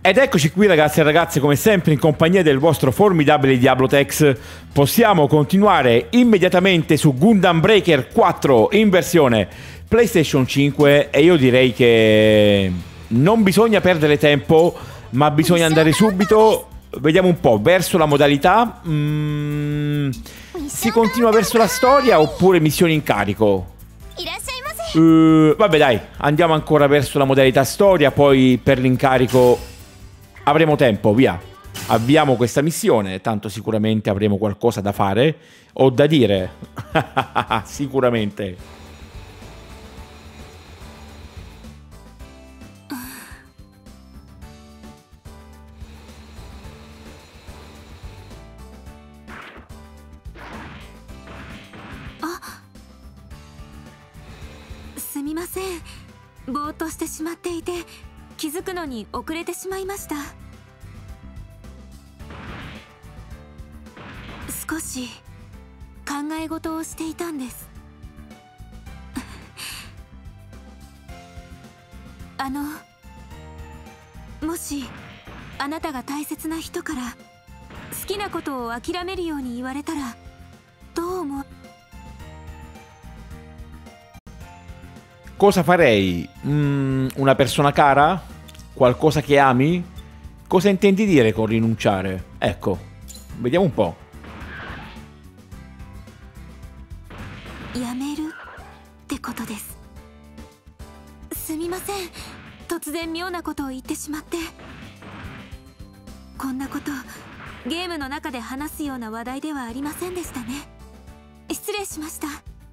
Ed eccoci qui ragazzi e ragazze, come sempre in compagnia del vostro formidabile Diablotex. Possiamo continuare immediatamente su Gundam Breaker 4 in versione PlayStation 5 e io direi che non bisogna perdere tempo, ma bisogna andare subito, vediamo un po', verso la modalità. Si continua verso la storia oppure missioni in carico? Vabbè dai, andiamo ancora verso la modalità storia, poi per l'incarico avremo tempo, via. Avviamo questa missione, tanto sicuramente avremo qualcosa da fare o da dire. Sicuramente. Sumimasen, ぼーっとしてしまっていて気づくのに遅れてしまいました。少し考え事をしていたんです。もしあなたが大切な人から好きなことを諦めるように言われたらどう思う？ Cosa farei? Una persona cara? Qualcosa che ami? Cosa intendi dire con rinunciare? Ecco, vediamo un po'. やめるってことです。すみません、突然妙なことを言ってしまって。こんなことゲームの中で話すような話題ではありませんでしたね。失礼しました。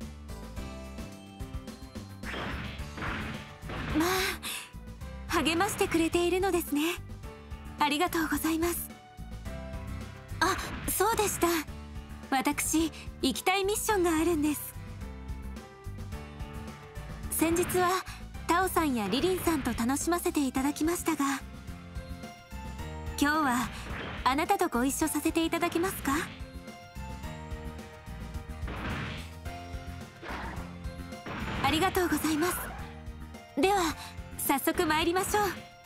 まあ励ましてくれているのですね。ありがとうございます。あ、そうでした。私行きたいミッションがあるんです。先日はタオさんやリリンさんと楽しませていただきましたが、今日はあなたとご一緒させていただけますか？ありがとうございます。 では早速参りましょう。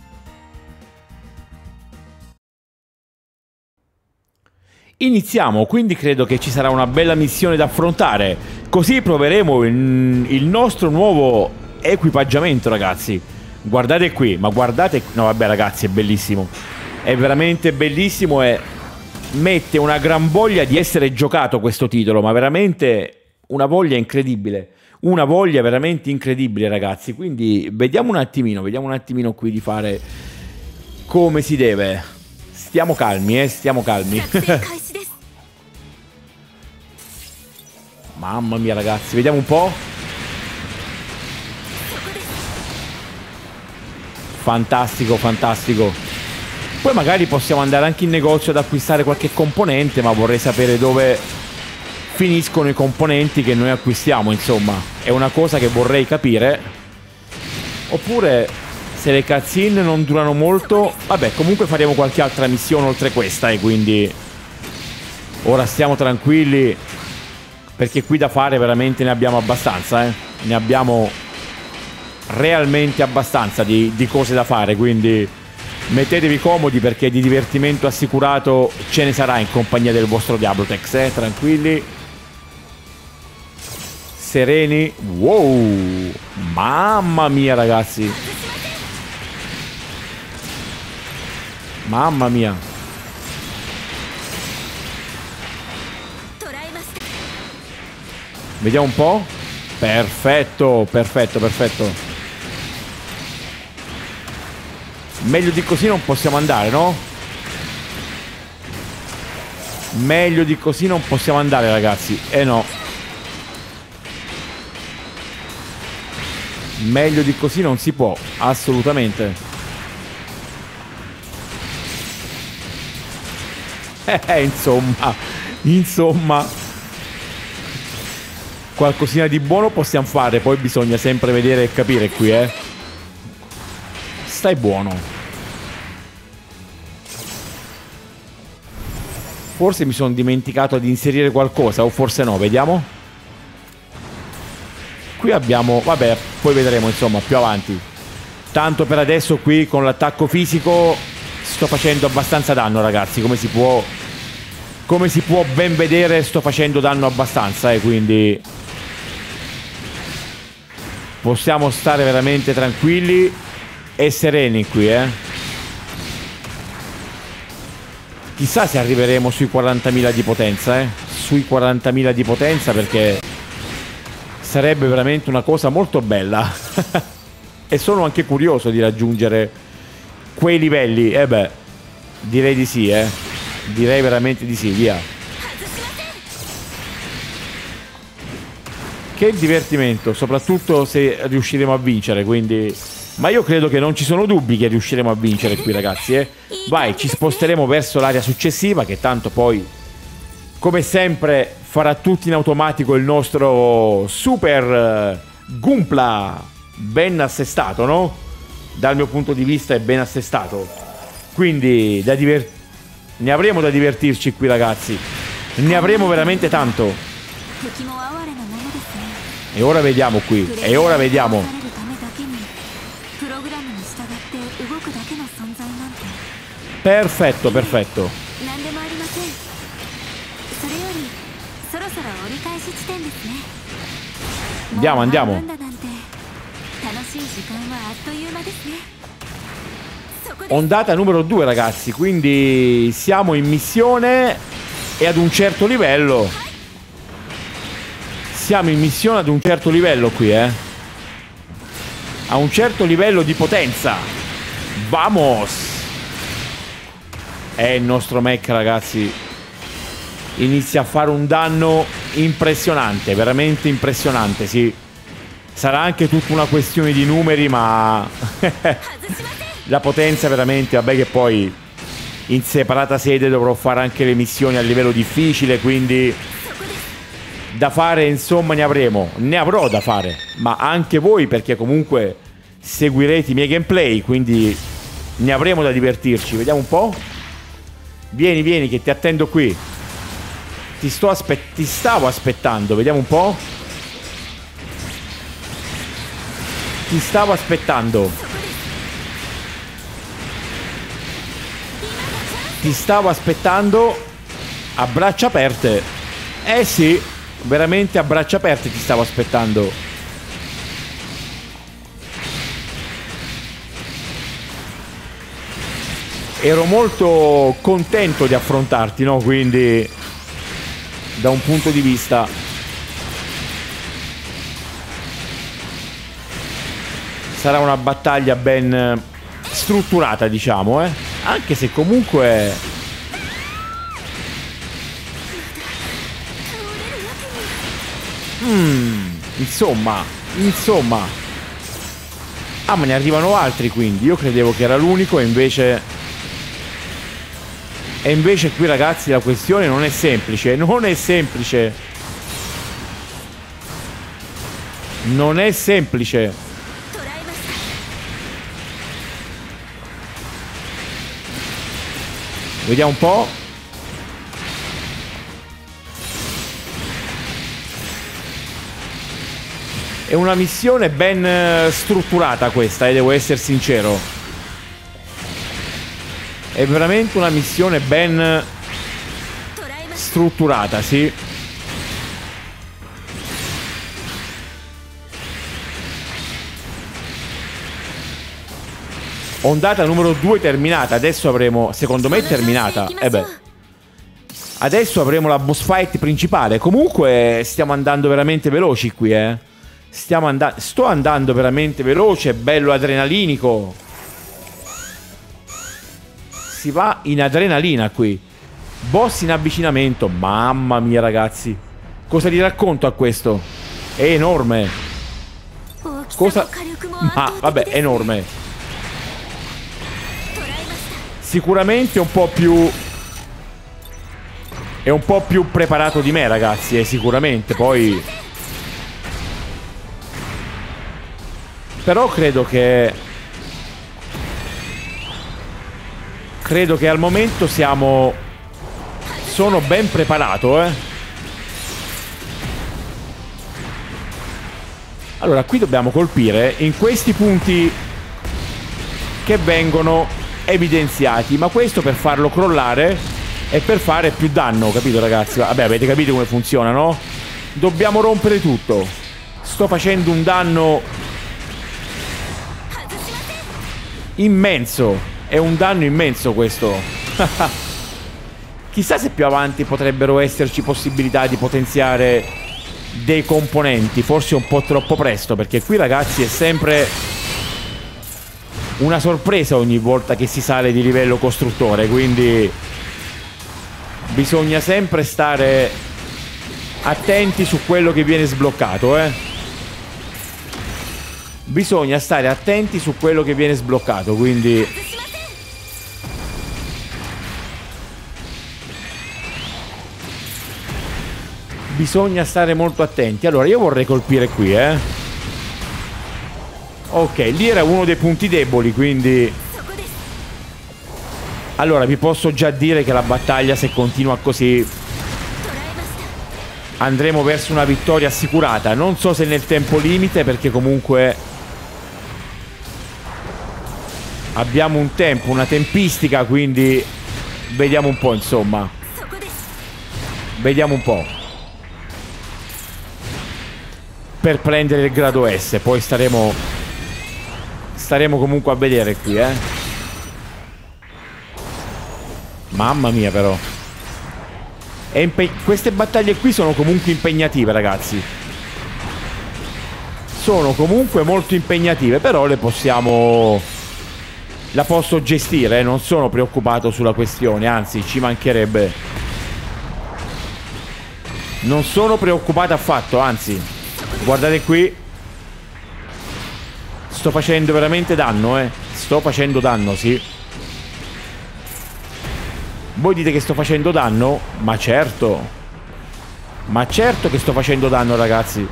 Iniziamo, quindi credo che ci sarà una bella missione da affrontare. Così proveremo il nostro nuovo equipaggiamento, ragazzi. Guardate qui, ma guardate... No vabbè ragazzi, è bellissimo. È veramente bellissimo e mette una gran voglia di essere giocato questo titolo, ma veramente una voglia incredibile. Una voglia veramente incredibile, ragazzi. Quindi vediamo un attimino qui di fare come si deve. Stiamo calmi, stiamo calmi. Mamma mia, ragazzi, vediamo un po'. Fantastico, fantastico. Poi magari possiamo andare anche in negozio ad acquistare qualche componente, ma vorrei sapere dove finiscono i componenti che noi acquistiamo, insomma. È una cosa che vorrei capire. Oppure se le cutscene non durano molto, vabbè, comunque faremo qualche altra missione oltre questa e quindi ora stiamo tranquilli, perché qui da fare veramente ne abbiamo abbastanza, ne abbiamo realmente abbastanza di cose da fare, quindi mettetevi comodi perché di divertimento assicurato ce ne sarà in compagnia del vostro Diablotex, tranquilli, sereni. Wow, mamma mia, ragazzi, mamma mia. Vediamo un po'. Perfetto, perfetto, perfetto. Meglio di così non possiamo andare, no? Meglio di così non possiamo andare, ragazzi. No. Meglio di così non si può, assolutamente. Insomma, qualcosina di buono possiamo fare, poi bisogna sempre vedere e capire qui, Stai buono. Forse mi sono dimenticato di inserire qualcosa, o forse no, vediamo. Qui abbiamo, vabbè, poi vedremo insomma più avanti. Tanto per adesso qui con l'attacco fisico sto facendo abbastanza danno, ragazzi. Come si può ben vedere, sto facendo danno abbastanza, quindi possiamo stare veramente tranquilli e sereni qui, Chissà se arriveremo sui 40.000 di potenza, sui 40.000 di potenza, perché sarebbe veramente una cosa molto bella. E sono anche curioso di raggiungere quei livelli. Beh, direi di sì, direi veramente di sì, via. Che divertimento, soprattutto se riusciremo a vincere, quindi... Ma io credo che non ci sono dubbi che riusciremo a vincere qui, ragazzi, Vai, ci sposteremo verso l'area successiva, che tanto poi, come sempre, farà tutto in automatico il nostro super Gunpla, ben assestato, no? Dal mio punto di vista è ben assestato. Quindi ne avremo da divertirci qui, ragazzi. Ne avremo veramente tanto. E ora vediamo qui. E ora vediamo. Perfetto, perfetto. Andiamo, andiamo. Ondata numero 2, ragazzi. Quindi siamo in missione e ad un certo livello. Siamo in missione ad un certo livello qui, A un certo livello di potenza. Vamos! Il nostro mech, ragazzi, inizia a fare un danno impressionante, veramente impressionante, sì. Sarà anche tutta una questione di numeri, ma la potenza veramente, vabbè, che poi in separata sede dovrò fare anche le missioni a livello difficile, quindi da fare, insomma, ne avrò da fare, ma anche voi, perché comunque seguirete i miei gameplay, quindi ne avremo da divertirci. Vediamo un po'. Vieni, vieni, che ti attendo qui. Ti stavo aspettando, vediamo un po'. Ti stavo aspettando. Ti stavo aspettando a braccia aperte. Sì, veramente a braccia aperte ti stavo aspettando. Ero molto contento di affrontarti, no? Quindi, da un punto di vista... sarà una battaglia ben strutturata, diciamo, Anche se comunque... Insomma... Ah, ma ne arrivano altri, quindi. Io credevo che era l'unico e invece... E invece qui, ragazzi, la questione non è semplice. Non è semplice. Non è semplice. Vediamo un po'. È una missione ben strutturata questa, devo essere sincero. È veramente una missione ben strutturata, sì. Ondata numero 2 terminata. Adesso avremo, secondo me è terminata. Adesso avremo la boss fight principale. Comunque stiamo andando veramente veloci qui, sto andando veramente veloce, bello adrenalinico. Si va in adrenalina qui. Boss in avvicinamento. Mamma mia, ragazzi. Cosa gli racconto a questo? È enorme. Cosa? Ma vabbè, è enorme. Sicuramente un po' più... è un po' più preparato di me, ragazzi, sicuramente. Poi... però credo che al momento sono ben preparato, Allora, qui dobbiamo colpire in questi punti che vengono evidenziati, ma questo per farlo crollare e per fare più danno, capito ragazzi? Vabbè, avete capito come funziona, no? Dobbiamo rompere tutto. Sto facendo un danno immenso. È un danno immenso questo. Chissà se più avanti potrebbero esserci possibilità di potenziare dei componenti. Forse un po' troppo presto, perché qui ragazzi è sempre una sorpresa ogni volta che si sale di livello costruttore, quindi bisogna sempre stare attenti su quello che viene sbloccato, Bisogna stare attenti su quello che viene sbloccato, quindi bisogna stare molto attenti. Allora io vorrei colpire qui, Ok, lì era uno dei punti deboli, quindi allora vi posso già dire che la battaglia, se continua così, andremo verso una vittoria assicurata. Non so se nel tempo limite, perché comunque abbiamo un tempo, una tempistica, quindi vediamo un po', insomma. Vediamo un po'. Per prendere il grado S, poi staremo comunque a vedere qui, Mamma mia, però. Queste battaglie qui sono comunque impegnative, ragazzi. Sono comunque molto impegnative, però le possiamo... La posso gestire, non sono preoccupato sulla questione, anzi, ci mancherebbe. Non sono preoccupato affatto, anzi. Guardate qui. Sto facendo veramente danno, Sto facendo danno, sì. Voi dite che sto facendo danno? Ma certo. Ma certo che sto facendo danno, ragazzi.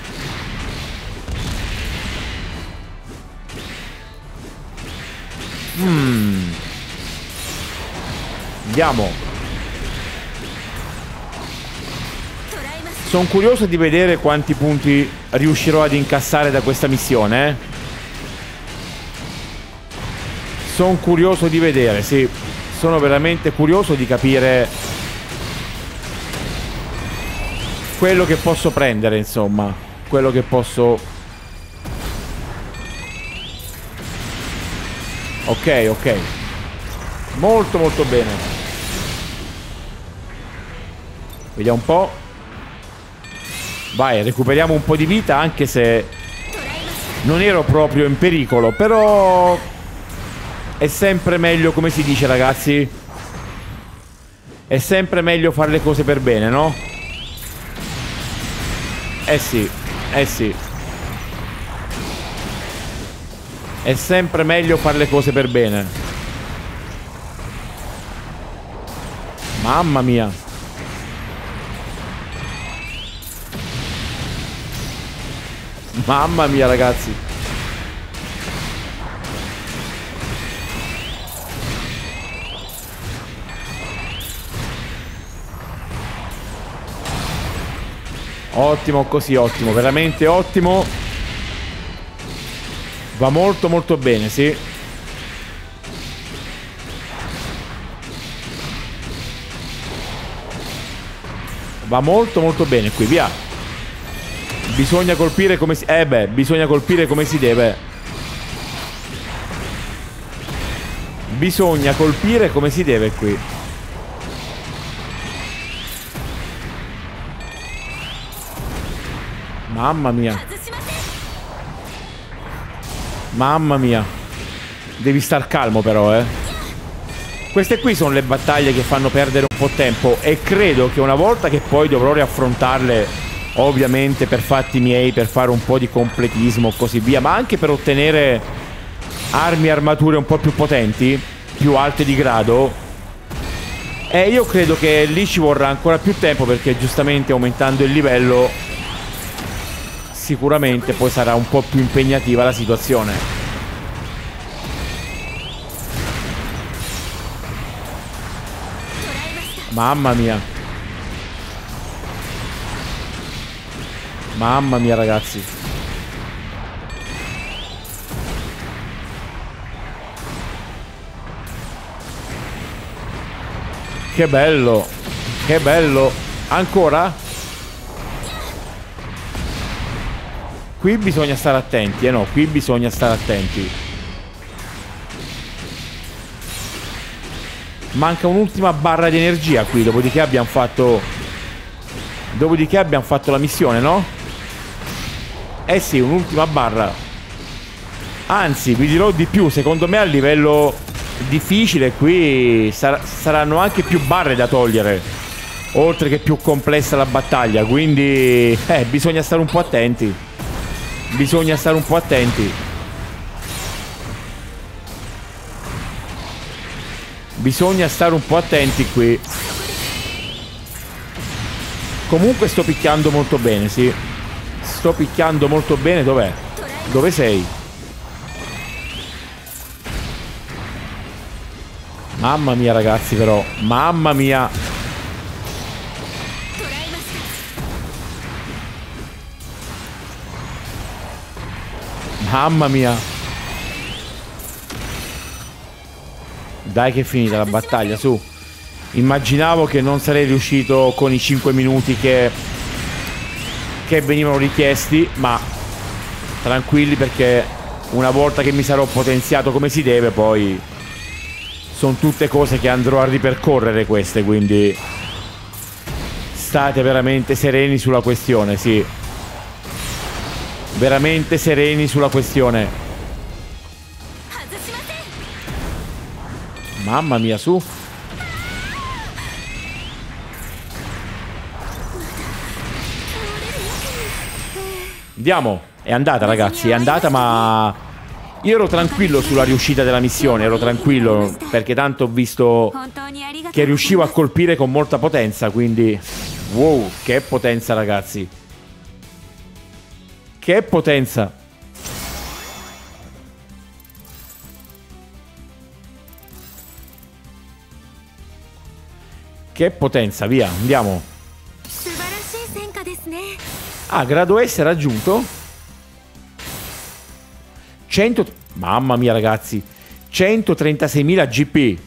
Andiamo. Sono curioso di vedere quanti punti riuscirò ad incassare da questa missione, Sono curioso di vedere, sì. Sono veramente curioso di capire quello che posso prendere, insomma. Quello che posso... Ok, ok. Molto molto bene. Vediamo un po'. Vai, recuperiamo un po' di vita, anche se non ero proprio in pericolo. Però è sempre meglio, come si dice, ragazzi, è sempre meglio fare le cose per bene, no? Eh sì, eh sì. È sempre meglio fare le cose per bene. Mamma mia. Mamma mia, ragazzi. Ottimo così, ottimo, veramente ottimo. Va molto molto bene, sì. Va molto molto bene qui, via. Bisogna colpire come si... bisogna colpire come si deve. Bisogna colpire come si deve qui. Mamma mia. Mamma mia. Devi star calmo però, Queste qui sono le battaglie che fanno perdere un po' tempo. E credo che una volta che poi dovrò riaffrontarle, ovviamente per fatti miei, per fare un po' di completismo e così via, ma anche per ottenere armi e armature un po' più potenti, più alte di grado, io credo che lì ci vorrà ancora più tempo, perché giustamente aumentando il livello sicuramente poi sarà un po' più impegnativa la situazione. Mamma mia. Mamma mia, ragazzi. Che bello. Che bello. Ancora? Qui bisogna stare attenti. No, qui bisogna stare attenti. Manca un'ultima barra di energia qui. Dopodiché abbiamo fatto la missione, no? Eh sì, un'ultima barra. Anzi, vi dirò di più. Secondo me a livello difficile qui saranno anche più barre da togliere, oltre che più complessa la battaglia. Quindi bisogna stare un po' attenti. Bisogna stare un po' attenti. Bisogna stare un po' attenti qui. Comunque sto picchiando molto bene, sì. Sto picchiando molto bene. Dov'è? Dove sei? Mamma mia ragazzi, però. Mamma mia. Mamma mia. Dai che è finita la battaglia, su. Immaginavo che non sarei riuscito con i 5 minuti che venivano richiesti, ma tranquilli, perché una volta che mi sarò potenziato come si deve, poi sono tutte cose che andrò a ripercorrere queste, quindi state veramente sereni sulla questione, sì. Veramente sereni sulla questione. Mamma mia, su. Andiamo. È andata ragazzi, è andata, ma io ero tranquillo sulla riuscita della missione. Ero tranquillo perché tanto ho visto che riuscivo a colpire con molta potenza. Quindi wow, che potenza ragazzi. Che potenza. Che potenza, via, andiamo. Ah, grado S raggiunto. 100... Mamma mia ragazzi, 136.000 GP.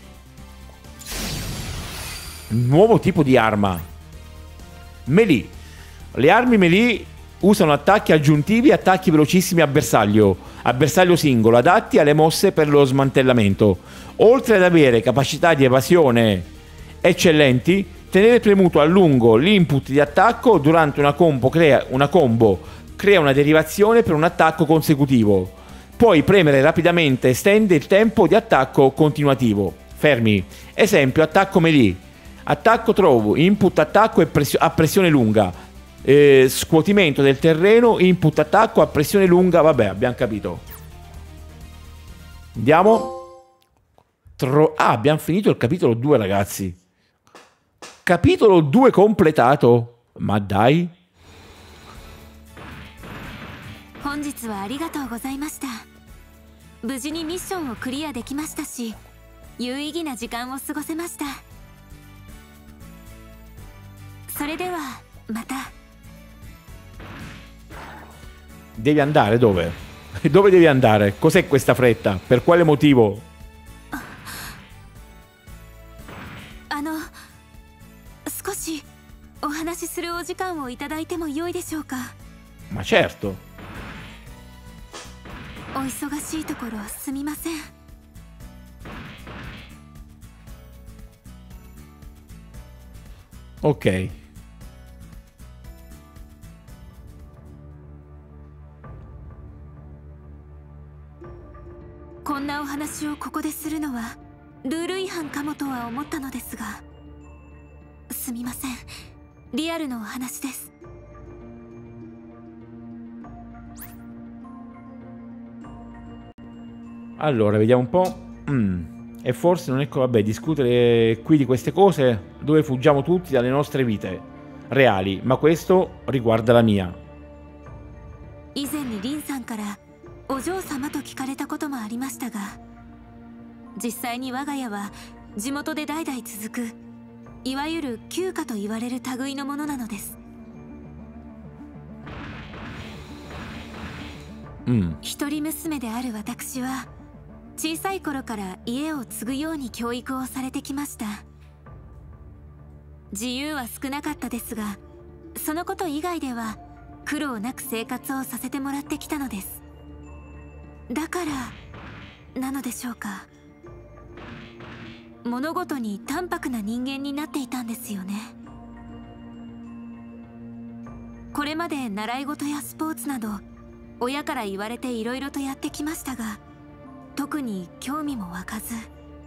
Nuovo tipo di arma. Melee. Le armi melee usano attacchi aggiuntivi e attacchi velocissimi a bersaglio singolo, adatti alle mosse per lo smantellamento. Oltre ad avere capacità di evasione eccellenti, tenere premuto a lungo l'input di attacco durante una combo crea una derivazione per un attacco consecutivo. Puoi premere rapidamente, estende il tempo di attacco continuativo. Fermi. Esempio, attacco melee. Attacco trovo, input attacco a pressione lunga. Scuotimento del terreno, input attacco a pressione lunga. Vabbè, abbiamo capito. Andiamo. Abbiamo finito il capitolo 2 ragazzi. Capitolo 2 completato. Ma dai. 本日はありがとうございました。無事にミッションをクリアできましたし、有意義な時間を過ごせました。それではまた。 Devi andare dove? Dove devi andare? Cos'è questa fretta? Per quale motivo? 少しお話しするお時間をいただいても良いでしょうか。 Ma certo. お忙しいところすみません。 Ok. こんなお話をここでするのはルール違反かもとは思ったのですが、すみません。リアルのお話です。 Allora, vediamo un po'. E forse non è... Vabbè, discutere qui di queste cose dove fuggiamo tutti dalle nostre vite reali, ma questo riguarda la mia. 以前にリンさんからお嬢様と聞かれたこともありましたが、実際に我が家は地元で代々続くいわゆる旧家と言われる類のものなのです。一人娘である私は小さい頃から家を継ぐように教育をされてきました。 自由は少なかったですが、そのこと以外では苦労なく生活をさせてもらってきたのです。だからなのでしょうか、物事に淡白な人間になっていたんですよね。これまで習い事やスポーツなど親から言われていろいろとやってきましたが、特に興味も湧かず、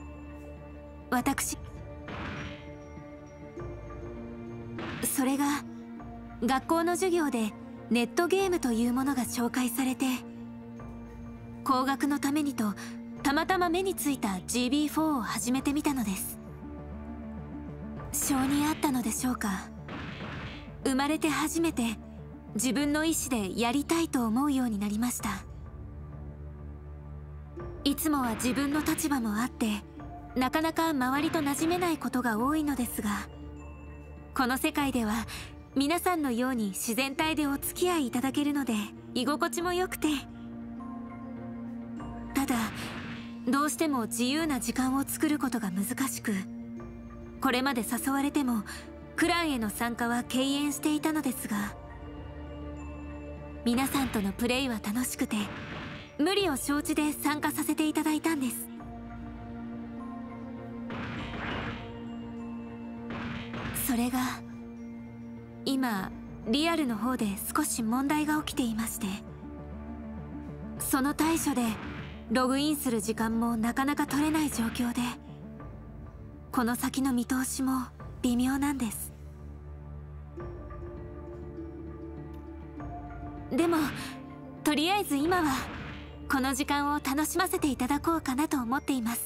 それが学校の授業でネットゲームというものが紹介されて、高額のためにとたまたま目についた GB4 を始めてみたのです。性に合ったのでしょうか、生まれて初めて自分の意思でやりたいと思うようになりました。いつもは自分の立場もあってなかなか周りと馴染めないことが多いのですが、この世界では皆さんのように自然体でお付き合いいただけるので居心地も良くて、ただどうしても自由な時間を作ることが難しく、これまで誘われてもクランへの参加は敬遠していたのですが、皆さんとのプレイは楽しくて無理を承知で参加させていただいたんです。それが今リアルの方で少し問題が起きていまして、その対処でログインする時間もなかなか取れない状況で、この先の見通しも微妙なんです。でもとりあえず今はこの時間を楽しませていただこうかなと思っています。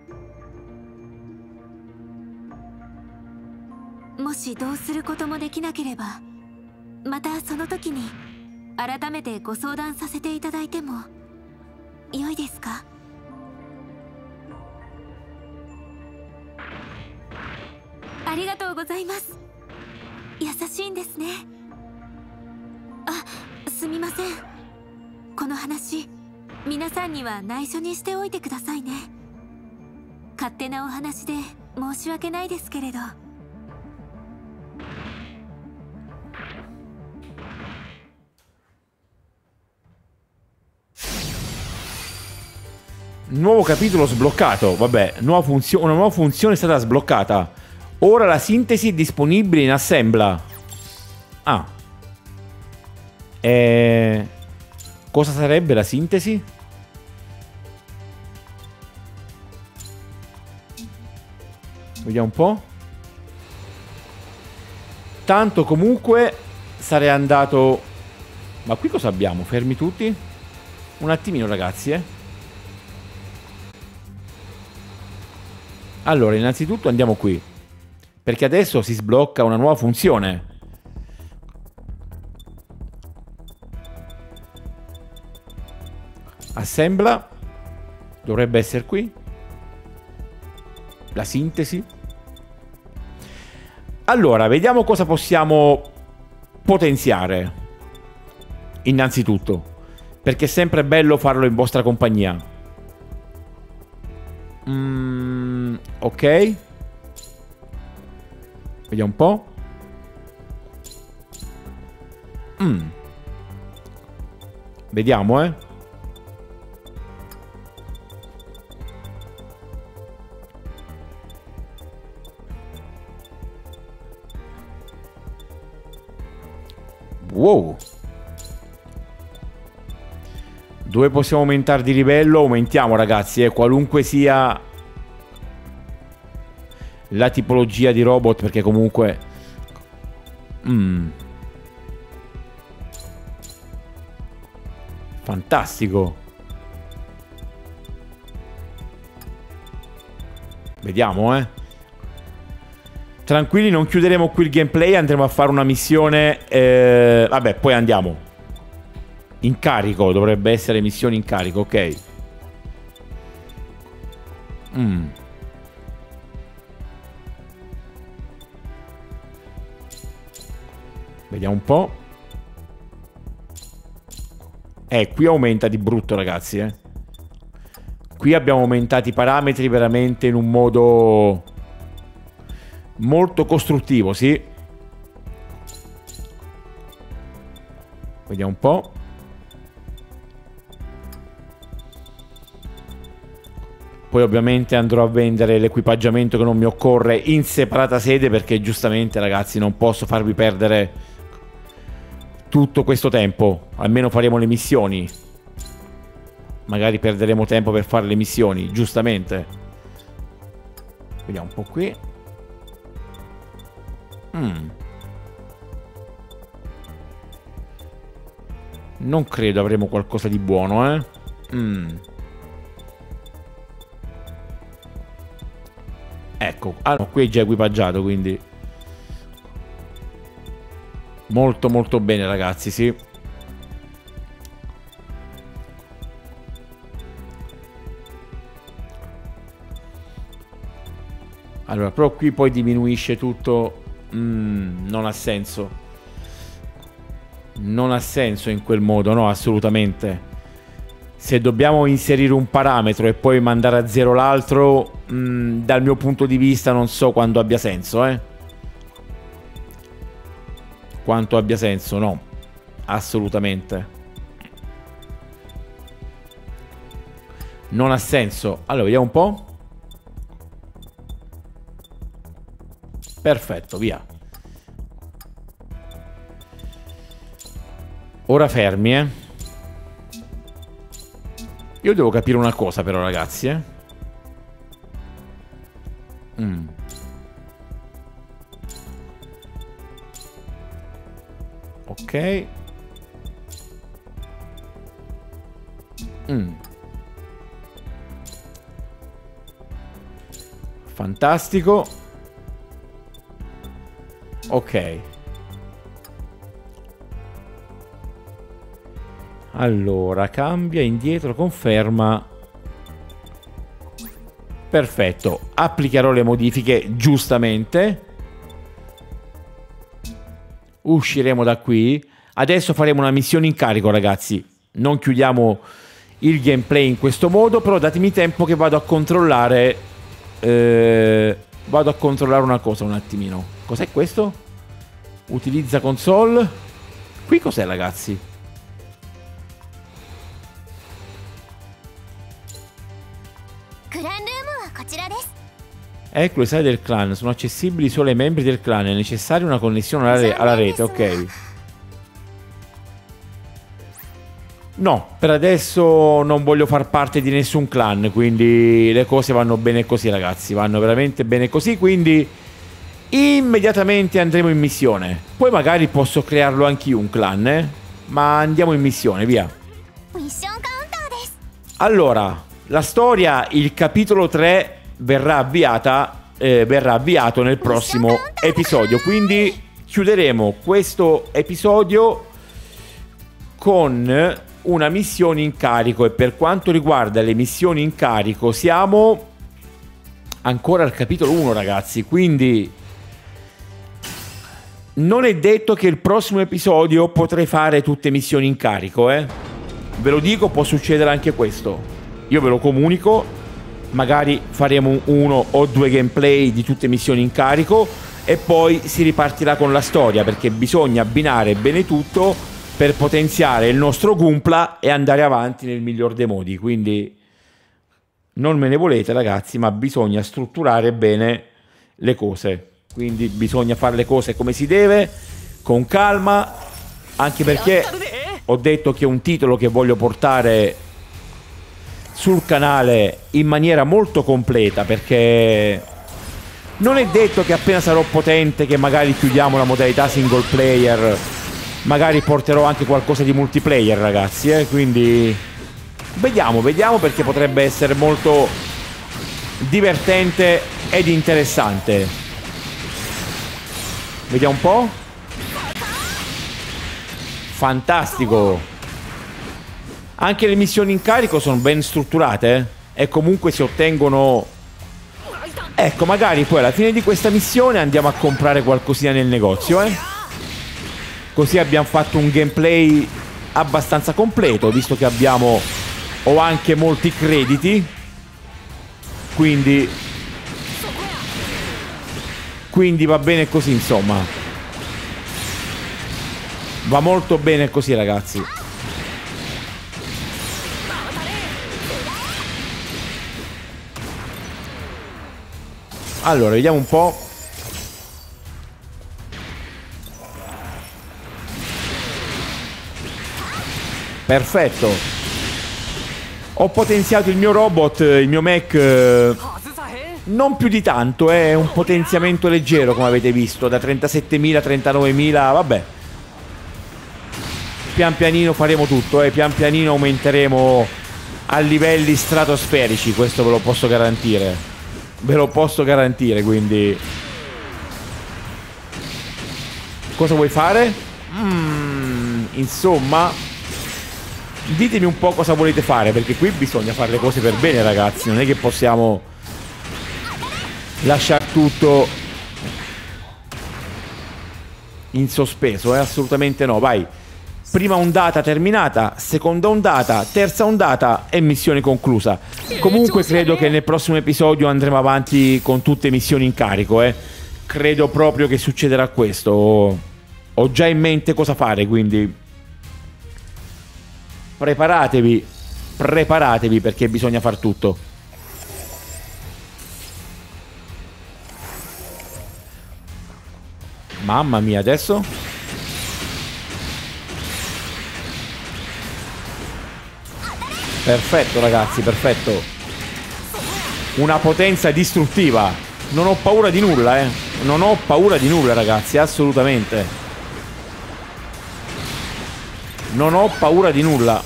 もしどうすることもできなければ、またその時に改めてご相談させていただいても良いですか？ありがとうございます。優しいんですね。あ、すみません。この話皆さんには内緒にしておいてくださいね。勝手なお話で申し訳ないですけれど。 Nuovo capitolo sbloccato. Vabbè, una nuova funzione è stata sbloccata. Ora la sintesi è disponibile in Assembla. Ah. Cosa sarebbe la sintesi? Vediamo un po'. Tanto comunque sarei andato... Ma qui cosa abbiamo? Fermi tutti? Un attimino ragazzi, Allora, innanzitutto andiamo qui, perché adesso si sblocca una nuova funzione. Assembla. Dovrebbe essere qui. La sintesi. Allora, vediamo cosa possiamo potenziare. Innanzitutto, perché è sempre bello farlo in vostra compagnia. Ok. Vediamo un po'. Vediamo, Wow. Dove possiamo aumentare di livello? Aumentiamo ragazzi, qualunque sia la tipologia di robot, perché comunque fantastico. Vediamo, Tranquilli, non chiuderemo qui il gameplay, andremo a fare una missione. Vabbè, poi andiamo. In carico, dovrebbe essere missione in carico, ok. Vediamo un po'. Qui aumenta di brutto, ragazzi, Qui abbiamo aumentato i parametri veramente in un modo Molto costruttivo, sì. Vediamo un po'. Poi ovviamente andrò a vendere l'equipaggiamento che non mi occorre in separata sede, perché giustamente, ragazzi, non posso farvi perdere tutto questo tempo. Almeno faremo le missioni. Magari perderemo tempo per fare le missioni, giustamente. Vediamo un po' qui. Non credo avremo qualcosa di buono, eh. Ecco, ah no, qui è già equipaggiato, quindi molto molto bene, ragazzi, sì. Allora, però qui poi diminuisce tutto. Non ha senso. Non ha senso in quel modo, no, assolutamente. Se dobbiamo inserire un parametro e poi mandare a zero l'altro, dal mio punto di vista non so quando abbia senso, eh. Quanto abbia senso, no. Assolutamente. Non ha senso. Allora, vediamo un po'. Perfetto, via. Ora fermi, eh. Io devo capire una cosa però, ragazzi, eh. Ok. Fantastico. Ok. Allora, cambia, indietro, conferma. Perfetto. Applicherò le modifiche giustamente. Usciremo da qui. Adesso faremo una missione in carico, ragazzi. Non chiudiamo il gameplay in questo modo, però datemi tempo che vado a controllare. Vado a controllare una cosa un attimino. Cos'è questo? Utilizza console. Qui cos'è, ragazzi? Ecco, le sale del clan sono accessibili solo ai membri del clan. È necessaria una connessione alla rete, ok. No, per adesso non voglio far parte di nessun clan, quindi le cose vanno bene così, ragazzi. Vanno veramente bene così, quindi immediatamente andremo in missione. Poi magari posso crearlo anch'io un clan, eh? Ma andiamo in missione, via. Allora, la storia, il capitolo 3 verrà avviato nel prossimo episodio, quindi chiuderemo questo episodio con una missione in carico. E per quanto riguarda le missioni in carico siamo ancora al capitolo 1, ragazzi, quindi non è detto che il prossimo episodio potrei fare tutte missioni in carico, eh. Ve lo dico, può succedere anche questo. Io ve lo comunico. Magari faremo 1 o 2 gameplay di tutte missioni in carico e poi si ripartirà con la storia, perché bisogna abbinare bene tutto per potenziare il nostro Gunpla e andare avanti nel miglior dei modi. Quindi non me ne volete, ragazzi, ma bisogna strutturare bene le cose. Quindi bisogna fare le cose come si deve, con calma, anche perché ho detto che è un titolo che voglio portare sul canale in maniera molto completa, perché non è detto che appena sarò potente che magari chiudiamo la modalità single player, magari porterò anche qualcosa di multiplayer, ragazzi, quindi vediamo, perché potrebbe essere molto divertente ed interessante. Vediamo un po'. Fantastico. Anche le missioni in carico sono ben strutturate, e comunque si ottengono. Ecco, magari poi alla fine di questa missione andiamo a comprare qualcosina nel negozio, così abbiamo fatto un gameplay abbastanza completo, visto che ho anche molti crediti, quindi Quindi va bene così, insomma. Va molto bene così, ragazzi. Allora, vediamo un po'. Perfetto. Ho potenziato il mio robot, il mio mech, non più di tanto, è un potenziamento leggero come avete visto, da 37.000 a 39.000, vabbè. Pian pianino faremo tutto, pian pianino aumenteremo a livelli stratosferici, questo ve lo posso garantire. Ve lo posso garantire, quindi... Cosa vuoi fare? Insomma... Ditemi un po' cosa volete fare, perché qui bisogna fare le cose per bene, ragazzi. Non è che possiamo lasciare tutto in sospeso, assolutamente no. Vai. Prima ondata terminata, seconda ondata, terza ondata e missione conclusa. Comunque credo che nel prossimo episodio andremo avanti con tutte missioni in carico, Credo proprio che succederà questo. Ho già in mente cosa fare, quindi... Preparatevi, preparatevi perché bisogna far tutto. Mamma mia, adesso? Perfetto, ragazzi, perfetto. Una potenza distruttiva. Non ho paura di nulla, Non ho paura di nulla, ragazzi, assolutamente. Non ho paura di nulla.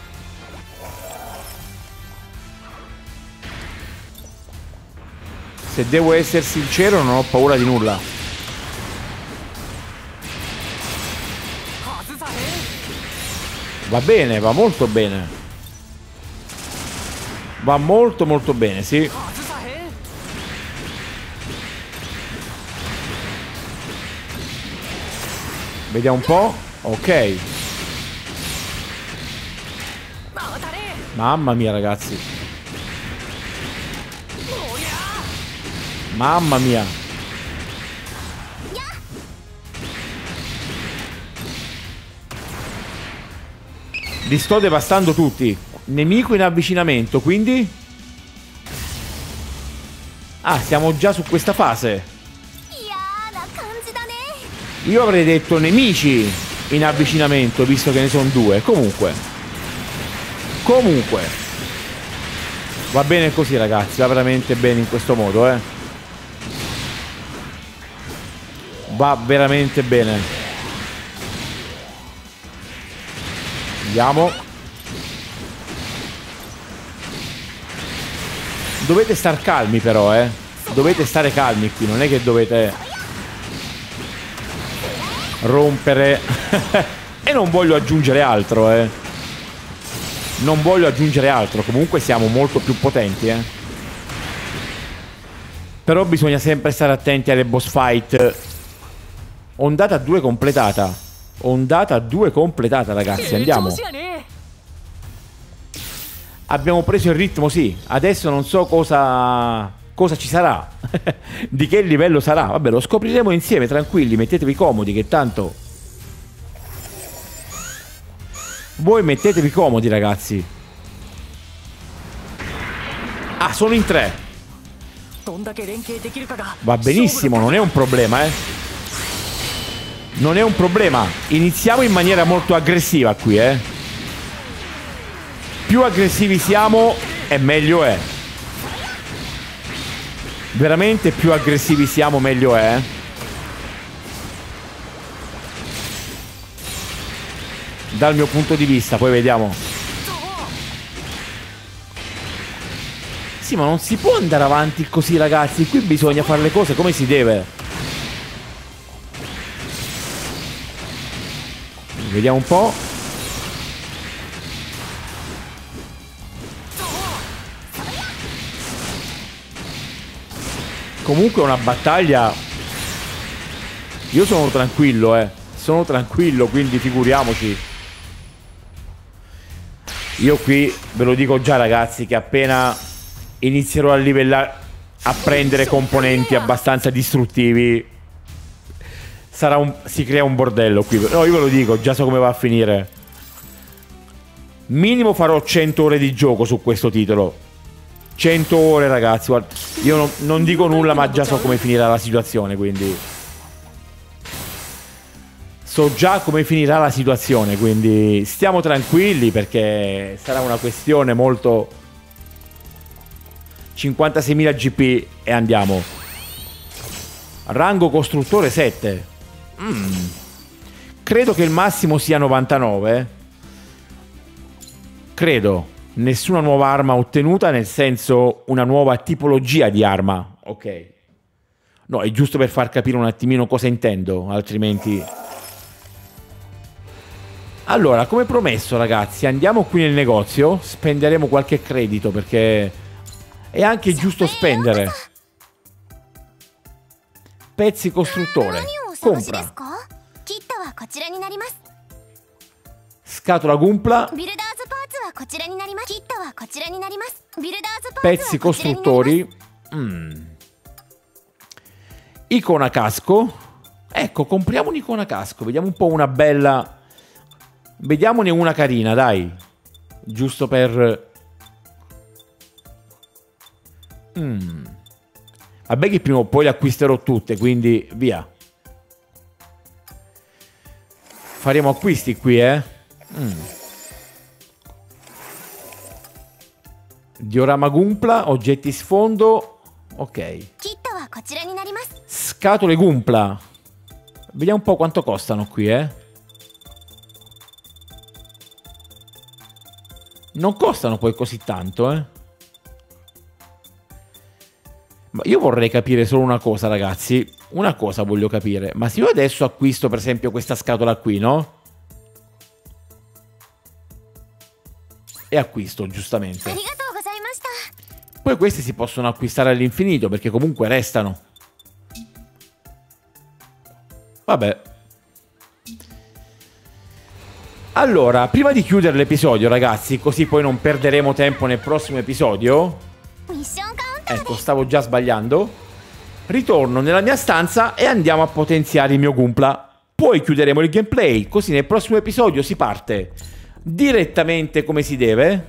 Se devo essere sincero, non ho paura di nulla. Va bene, va molto bene. Va molto molto bene, sì. Vediamo un po'. Ok. Mamma mia, ragazzi. Mamma mia. Li sto devastando tutti. Nemico in avvicinamento, quindi... Ah, siamo già su questa fase. Io avrei detto nemici in avvicinamento, visto che ne sono due. Comunque va bene così, ragazzi. Va veramente bene in questo modo, Va veramente bene. Andiamo. Dovete star calmi però, Dovete stare calmi qui. Non è che dovete rompere. E non voglio aggiungere altro, Non voglio aggiungere altro. Comunque siamo molto più potenti, Però bisogna sempre stare attenti alle boss fight. Ondata 2 completata. Ondata 2 completata, ragazzi. Andiamo. Abbiamo preso il ritmo, sì. Adesso non so cosa ci sarà. Di che livello sarà. Vabbè, lo scopriremo insieme, tranquilli. Mettetevi comodi, che tanto... Voi mettetevi comodi, ragazzi. Ah, sono in 3. Va benissimo, non è un problema, Non è un problema. Iniziamo in maniera molto aggressiva qui, Più aggressivi siamo e meglio è. Veramente più aggressivi siamo meglio è. Dal mio punto di vista, poi vediamo. Sì, ma non si può andare avanti così, ragazzi. Qui bisogna fare le cose come si deve. Vediamo un po'. Comunque è una battaglia. Io sono tranquillo, Sono tranquillo, quindi figuriamoci. Io qui ve lo dico già, ragazzi, che appena inizierò a a prendere componenti abbastanza distruttivi, si crea un bordello qui. No, io ve lo dico, già so come va a finire. Minimo farò 100 ore di gioco su questo titolo. 100 ore, ragazzi. Guarda, io non dico nulla, ma già so come finirà la situazione, quindi so già come finirà la situazione, quindi stiamo tranquilli, perché sarà una questione molto... 56.000 GP e andiamo. Rango costruttore 7. Credo che il massimo sia 99. Credo. Nessuna nuova arma ottenuta, nel senso una nuova tipologia di arma. Ok. No, è giusto per far capire un attimino cosa intendo, altrimenti... Allora, come promesso, ragazzi, andiamo qui nel negozio, spenderemo qualche credito, perché è anche giusto spendere. Pezzi costruttore. Compra. Scatola Gumpla. Pezzi costruttori. Icona casco. Ecco, compriamo un'icona casco. Vediamo un po' una bella... Vediamone una carina, dai. Giusto per... Vabbè che prima o poi le acquisterò tutte, quindi via. Faremo acquisti qui, Diorama Gumpla, oggetti sfondo. Ok. Scatole Gumpla. Vediamo un po' quanto costano qui, Non costano poi così tanto, Ma io vorrei capire solo una cosa, ragazzi. Una cosa voglio capire. Ma se io adesso acquisto, per esempio, questa scatola qui, no? E acquisto, giustamente. Poi queste si possono acquistare all'infinito, perché comunque restano. Vabbè. Allora, prima di chiudere l'episodio, ragazzi, così poi non perderemo tempo nel prossimo episodio. Ecco, stavo già sbagliando. Ritorno nella mia stanza e andiamo a potenziare il mio Gumpla. Poi chiuderemo il gameplay, così nel prossimo episodio si parte direttamente come si deve.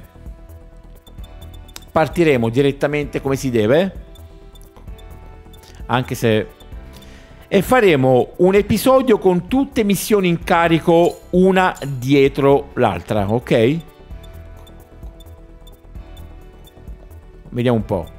Partiremo direttamente come si deve. Anche se... E faremo un episodio con tutte missioni in carico, una dietro l'altra, ok? Vediamo un po'.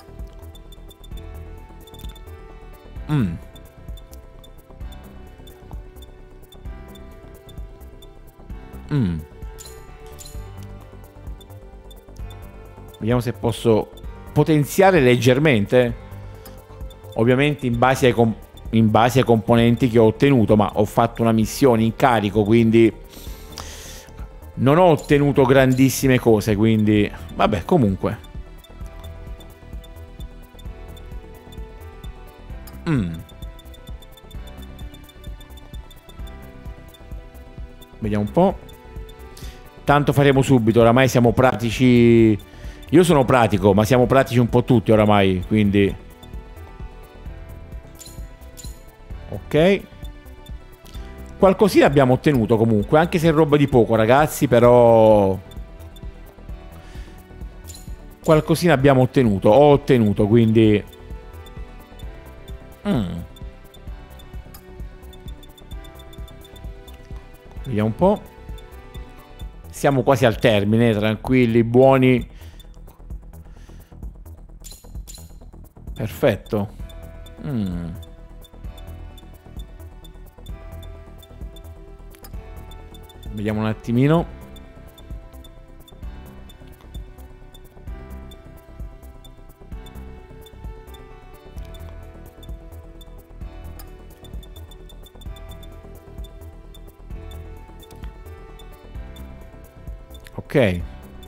Vediamo se posso potenziare leggermente. Ovviamente in base ai componenti che ho ottenuto, ma ho fatto una missione in carico, quindi non ho ottenuto grandissime cose, quindi vabbè, comunque. Vediamo un po'. Tanto faremo subito, oramai siamo pratici. Io sono pratico, ma siamo pratici un po' tutti oramai, quindi ok. Qualcosina abbiamo ottenuto comunque, anche se è roba di poco, ragazzi, però qualcosina abbiamo ottenuto. Ho ottenuto, quindi vediamo un po'. Siamo quasi al termine, tranquilli, buoni. Perfetto. Vediamo un attimino. Ok.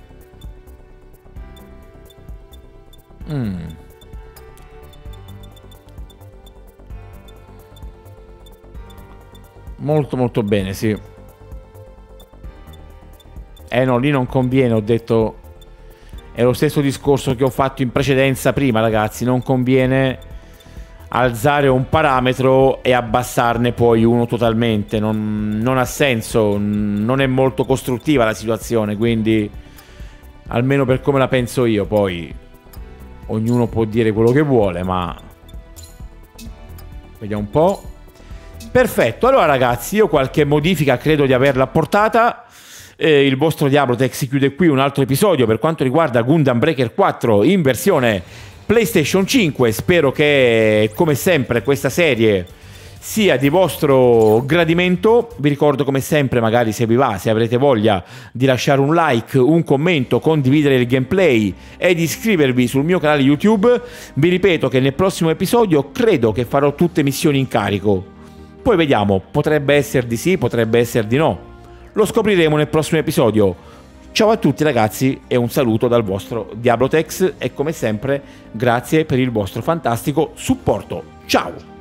Molto molto bene, sì. No, lì non conviene, ho detto. È lo stesso discorso che ho fatto in precedenza prima, ragazzi. Non conviene alzare un parametro e abbassarne poi uno totalmente. Non ha senso, non è molto costruttiva la situazione, quindi almeno per come la penso io. Poi ognuno può dire quello che vuole, ma vediamo un po'. Perfetto, allora ragazzi, io qualche modifica credo di averla apportata. Il vostro Diablotech si chiude qui un altro episodio per quanto riguarda Gundam Breaker 4 in versione PlayStation 5. Spero che, come sempre, questa serie sia di vostro gradimento. Vi ricordo, come sempre, magari se vi va, se avrete voglia, di lasciare un like, un commento, condividere il gameplay e di iscrivervi sul mio canale YouTube. Vi ripeto che nel prossimo episodio credo che farò tutte missioni in carico. Poi vediamo, potrebbe essere di sì, potrebbe essere di no. Lo scopriremo nel prossimo episodio. Ciao a tutti ragazzi e un saluto dal vostro Diablotex e come sempre grazie per il vostro fantastico supporto. Ciao!